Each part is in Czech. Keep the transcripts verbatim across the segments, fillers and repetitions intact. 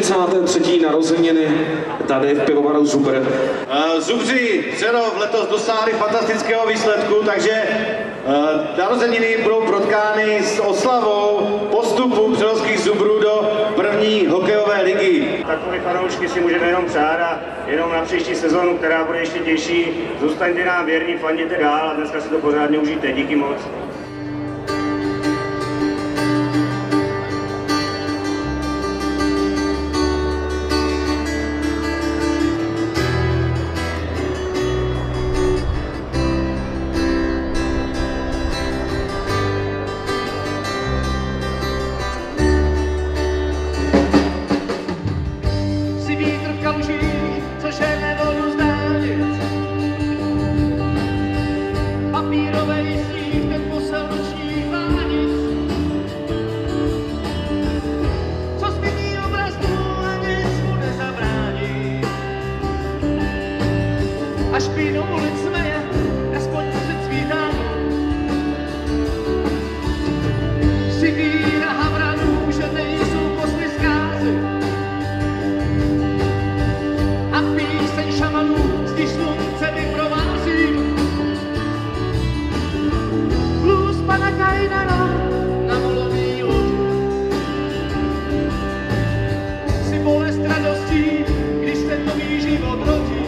čtyřicáté třetí narozeniny tady v pivovaru Zubr. Uh, Zubři Přerov letos dosáhli fantastického výsledku, takže uh, narozeniny budou protkány s oslavou postupu přerovských Zubrů do první hokejové ligy. Takové fanoušky si můžeme jenom přát a jenom na příští sezonu, která bude ještě těžší. Zůstaňte nám věrní, fandíte dál a dneska si to pořádně užijte. Díky moc. Až plynou ulic smeje, aspoň před svítáním. Živý na havranů, že nejsou posly zkázy. A píseň šamanů, když slunce vyprovází. Blues pana Kainera na molový loži. Si bolest radostí, když se nový život rodí.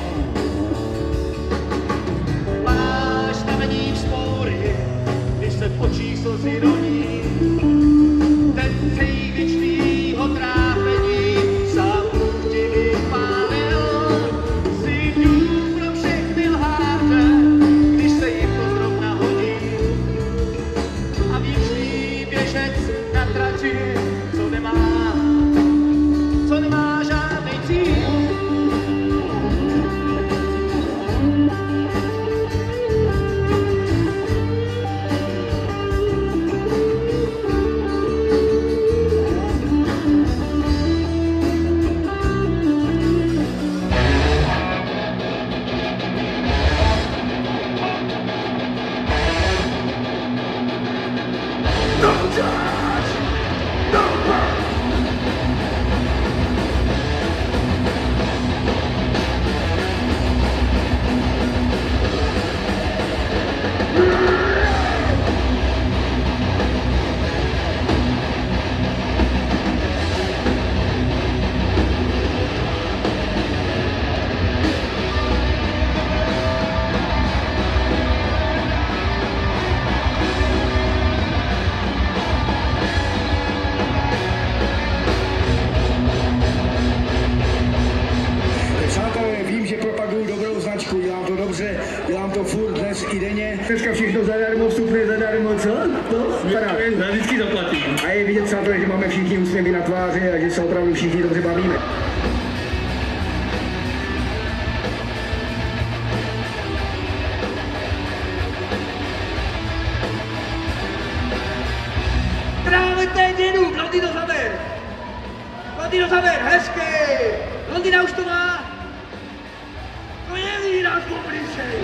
V očích slzy roní, ten cej věčnýho trápení sám průchtivých pánel si jdu pro všechny lháře, když se jim to zrovna hodí. A věčný běžec na trati, co nemá, co nemá žádnej cíl. Dělám to furt dnes i denně. Dneska všechno zadarmo, vstupné zadarmo, co? To? Já vždycky zaplatím. A je vidět, přátelé, že máme všichni úsměvy na tváři a že se opravdu všichni dobře bavíme. Trávete dědu, Blondino Zaber! Blondino Zaber, hezky! Blondina už to má! To je výraz obličej!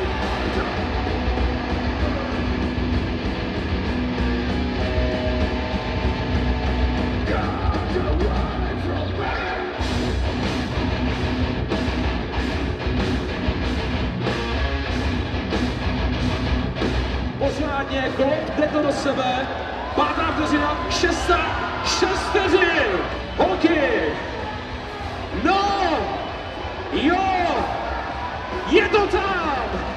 Pořádně, klop, jde to do sebe. Pátá vteřina, šestá, šest vteřin. Holky. No. Jo. Je to tam.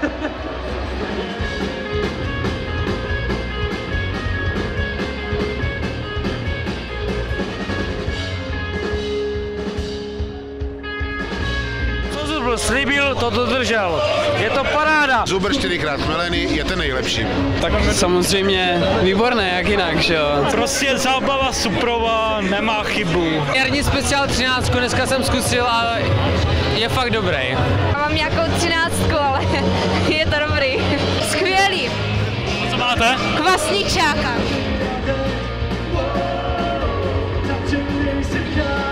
Slíbil, to dodržel. Je to paráda. Zubr čtyřikrát Meleny je ten nejlepší. Tak samozřejmě výborné, jak jinak, že jo. Prostě zábava suprová, nemá chybu. Jarní speciál třináct, dneska jsem zkusil a je fakt dobrý. Já mám nějakou třináctku, ale je to dobrý. Skvělý. A co máte? Kvasničáka.